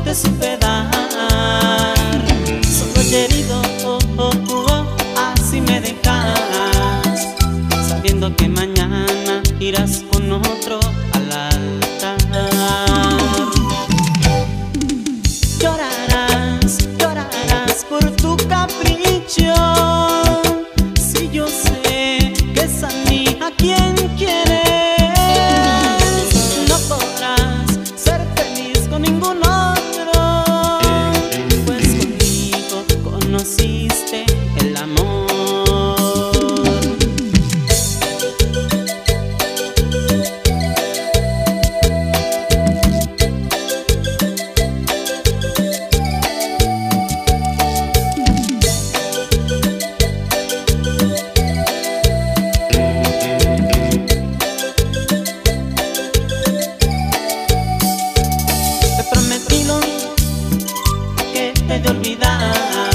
te supe dar. Solo herido, así me dejas, sabiendo que mañana irás con otro al altar. Llorarás, llorarás por tu capricho, si yo sé que es a mí a quien quieres. No podrás ser feliz con ningún otro, pues conmigo conociste el amor. Te he prometido que te he de olvidar,